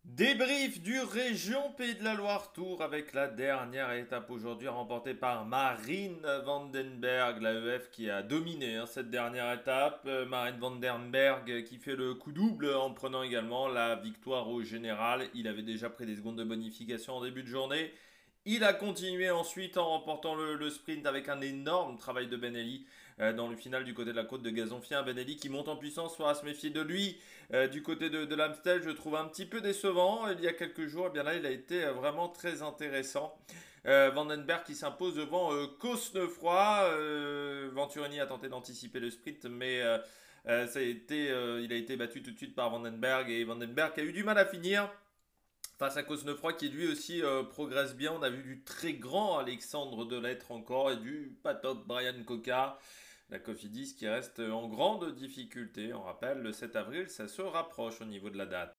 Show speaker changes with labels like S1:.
S1: Débrief du Région Pays de la Loire Tour avec la dernière étape aujourd'hui remportée par Marine Vandenberg, la EF qui a dominé cette dernière étape. Marine Vandenberg qui fait le coup double en prenant également la victoire au général. Il avait déjà pris des secondes de bonification en début de journée. Il a continué ensuite en remportant le sprint avec un énorme travail de Benelli dans le final du côté de la côte de Gazonfien. Benelli qui monte en puissance, faudra se méfier de lui. Du côté de l'Amstel, je trouve un petit peu décevant. Il y a quelques jours, eh bien là, il a été vraiment très intéressant. Vandenberg qui s'impose devant Cosnefroy. Venturini a tenté d'anticiper le sprint, mais il a été battu tout de suite par Vandenberg et Vandenberg a eu du mal à finir face à Cosnefroy qui lui aussi progresse bien. On a vu du très grand Alexandre Delettre encore et du pas top Brian Coca. La Cofidis qui reste en grande difficulté. On rappelle, le 7 avril, ça se rapproche au niveau de la date.